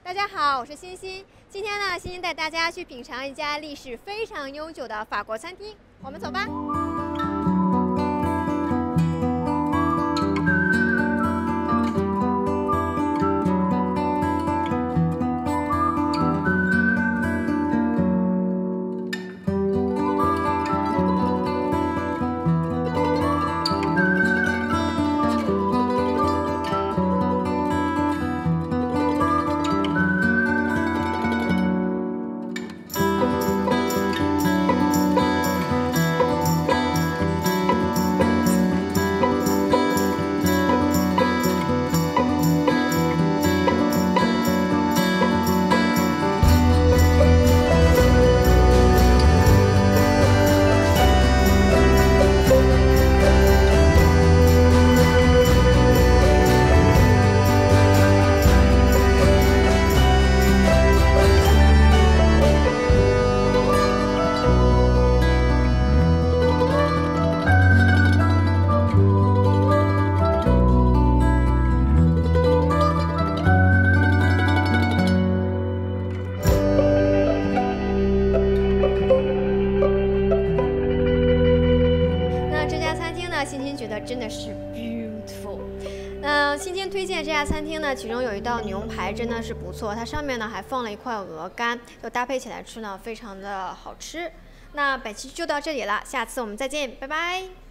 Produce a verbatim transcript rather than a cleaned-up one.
大家好，我是欣欣。今天呢，欣欣带大家去品尝一家历史非常悠久的法国餐厅，我们走吧。欣欣觉得真的是 beautiful。那欣欣推荐这家餐厅呢，其中有一道牛排真的是不错，它上面呢还放了一块鹅肝，就搭配起来吃呢非常的好吃。那本期就到这里了，下次我们再见，拜拜。